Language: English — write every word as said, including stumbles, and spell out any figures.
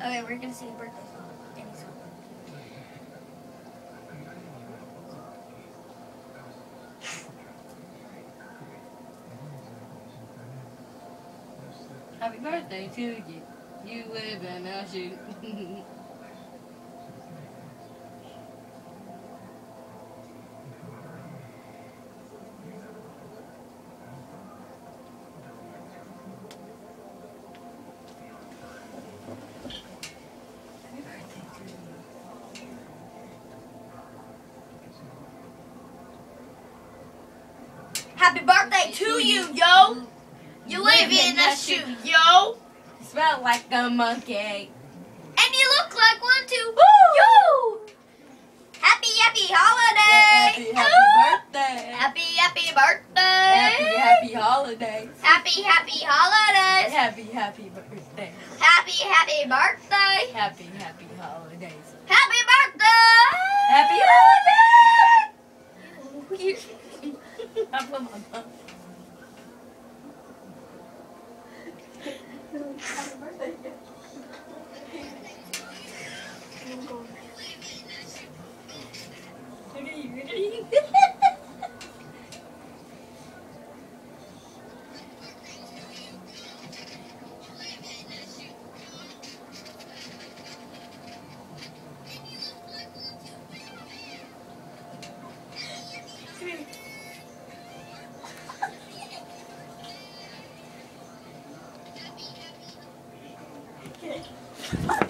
Okay, we're gonna sing a birthday song. Any song. Happy birthday to you. You live in a shoe. Happy birthday to you, yo! You live in a shoe, yo! You smell like a monkey. And you look like one too, yo! Happy, happy holiday! Happy, happy Ooh. birthday. Happy, happy birthday! Happy, happy holidays. Happy, happy holidays! Happy, happy birthday. Happy, happy birthday! Happy, happy holidays. Happy birthday! Happy holidays! I'm from my mom. Happy birthday. Ready? Okay.